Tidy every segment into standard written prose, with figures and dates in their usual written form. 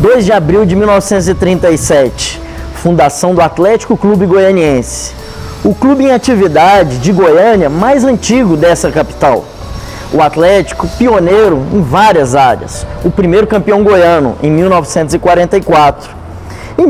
2 de abril de 1937, fundação do Atlético Clube Goianiense, o clube em atividade de Goiânia mais antigo dessa capital. O Atlético, pioneiro em várias áreas, o primeiro campeão goiano em 1944. Em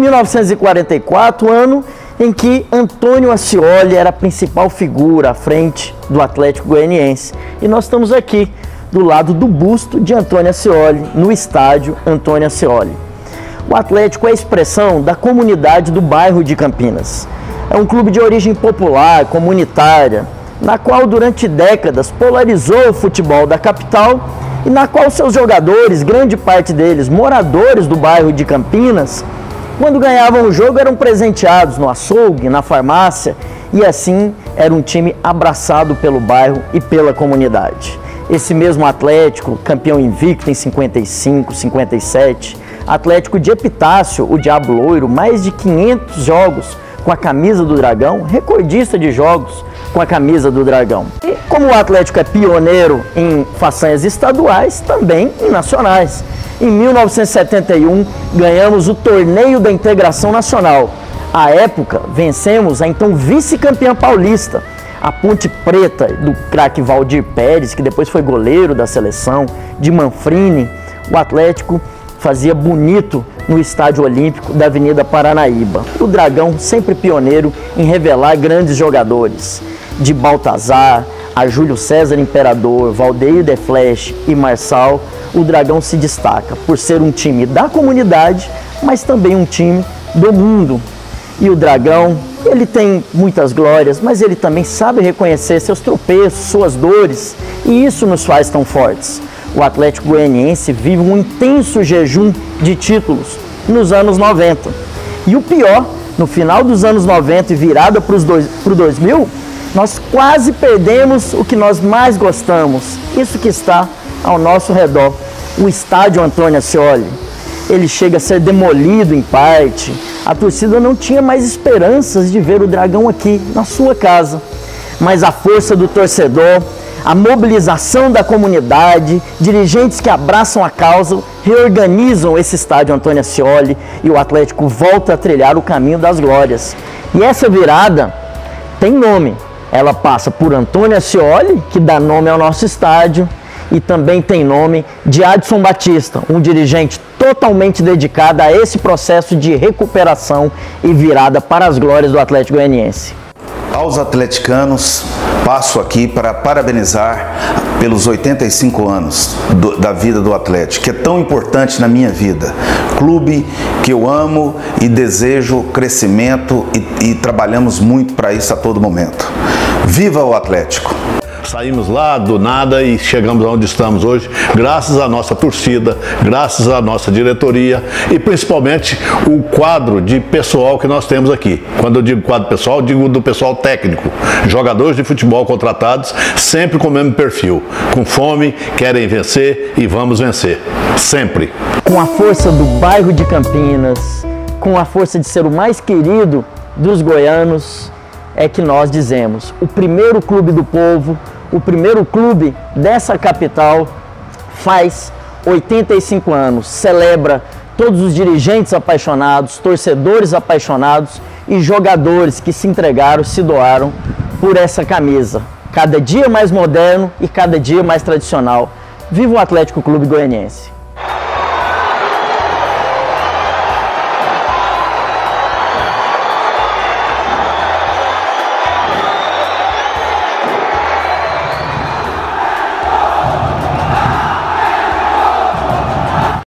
1944, ano em que Antônio Ascioli era a principal figura à frente do Atlético Goianiense. E nós estamos aqui, do lado do busto de Antônio Ascioli, no estádio Antônio Ascioli. O Atlético é a expressão da comunidade do bairro de Campinas. É um clube de origem popular, comunitária, na qual durante décadas polarizou o futebol da capital e na qual seus jogadores, grande parte deles moradores do bairro de Campinas, quando ganhavam o jogo eram presenteados no açougue, na farmácia, e assim era um time abraçado pelo bairro e pela comunidade. Esse mesmo Atlético, campeão invicto em 55, 57, Atlético de Epitácio, o Diabo Loiro, mais de 500 jogos com a camisa do Dragão, recordista de jogos com a camisa do Dragão. E como o Atlético é pioneiro em façanhas estaduais, também em nacionais. Em 1971, ganhamos o Torneio da Integração Nacional. À época, vencemos a então vice-campeã paulista, a Ponte Preta, do craque Valdir Pérez, que depois foi goleiro da seleção, de Manfrini. O Atlético fazia bonito no Estádio Olímpico da Avenida Paranaíba. O Dragão, sempre pioneiro em revelar grandes jogadores, de Baltazar a Júlio César Imperador, Valdeir de Flash e Marçal, o Dragão se destaca por ser um time da comunidade, mas também um time do mundo. E o Dragão, ele tem muitas glórias, mas ele também sabe reconhecer seus tropeços, suas dores, e isso nos faz tão fortes. O Atlético Goianiense vive um intenso jejum de títulos nos anos 90. E o pior, no final dos anos 90 e virada para o 2000, nós quase perdemos o que nós mais gostamos, isso que está ao nosso redor, o estádio Antônio Ascioli. Ele chega a ser demolido em parte, a torcida não tinha mais esperanças de ver o Dragão aqui, na sua casa. Mas a força do torcedor, a mobilização da comunidade, dirigentes que abraçam a causa, reorganizam esse estádio Antônio Ascioli e o Atlético volta a trilhar o caminho das glórias. E essa virada tem nome. Ela passa por Antônio Ascioli, que dá nome ao nosso estádio, e também tem nome de Adson Batista, um dirigente totalmente dedicado a esse processo de recuperação e virada para as glórias do Atlético Goianiense. Aos atleticanos, passo aqui para parabenizar pelos 85 anos da vida do Atlético, que é tão importante na minha vida. Clube que eu amo e desejo crescimento e trabalhamos muito para isso a todo momento. Viva o Atlético! Saímos lá do nada e chegamos onde estamos hoje, graças à nossa torcida, graças à nossa diretoria e principalmente o quadro de pessoal que nós temos aqui. Quando eu digo quadro pessoal, digo do pessoal técnico. Jogadores de futebol contratados, sempre com o mesmo perfil, com fome, querem vencer e vamos vencer, sempre. Com a força do bairro de Campinas, com a força de ser o mais querido dos goianos, é que nós dizemos, o primeiro clube do povo, o primeiro clube dessa capital faz 85 anos, celebra todos os dirigentes apaixonados, torcedores apaixonados e jogadores que se entregaram, se doaram por essa camisa. Cada dia mais moderno e cada dia mais tradicional. Viva o Atlético Clube Goianiense!